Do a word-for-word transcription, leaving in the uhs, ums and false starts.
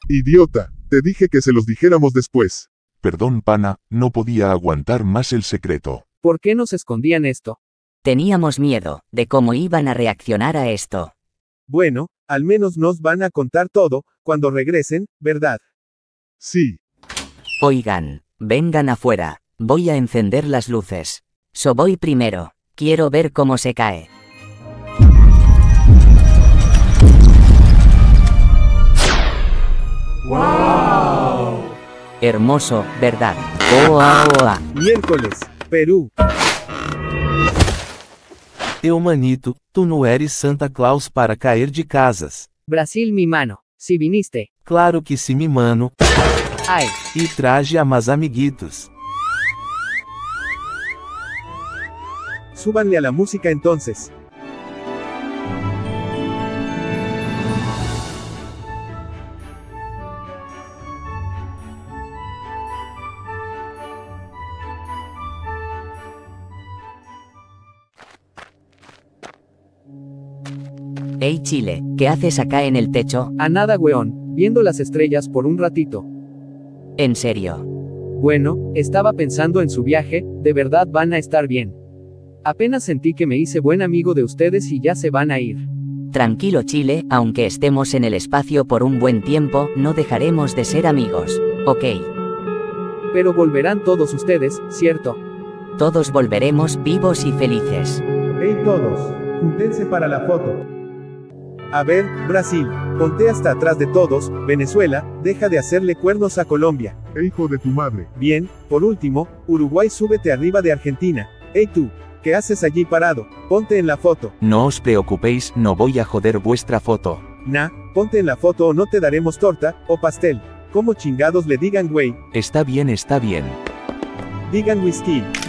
Idiota, te dije que se los dijéramos después. Perdón, pana, no podía aguantar más el secreto. ¿Por qué nos escondían esto? Teníamos miedo de cómo iban a reaccionar a esto. Bueno, al menos nos van a contar todo, cuando regresen, ¿verdad? Sí. Oigan, vengan afuera, voy a encender las luces. So voy primero, quiero ver cómo se cae. ¡Wow! Hermoso, ¿verdad? Oa, oa. Miércoles, Perú. Eu, manito, tu não eres Santa Claus para cair de casas. Brasil, mi mano. Si viniste. Claro que sim, mi mano. Ay. E traje a más amiguitos. Súbanle a la música entonces. Hey Chile, ¿qué haces acá en el techo? A nada, weón, viendo las estrellas por un ratito. ¿En serio? Bueno, estaba pensando en su viaje, de verdad van a estar bien. Apenas sentí que me hice buen amigo de ustedes y ya se van a ir. Tranquilo Chile, aunque estemos en el espacio por un buen tiempo, no dejaremos de ser amigos, ¿ok? Pero volverán todos ustedes, ¿cierto? Todos volveremos vivos y felices. Hey todos, júntense para la foto. A ver, Brasil, ponte hasta atrás de todos. Venezuela, deja de hacerle cuernos a Colombia. Hijo de tu madre. Bien, por último, Uruguay, súbete arriba de Argentina. Hey tú, ¿qué haces allí parado? Ponte en la foto. No os preocupéis, no voy a joder vuestra foto. Nah, ponte en la foto o no te daremos torta, o pastel. Como chingados le digan güey. Está bien, está bien. Digan whisky.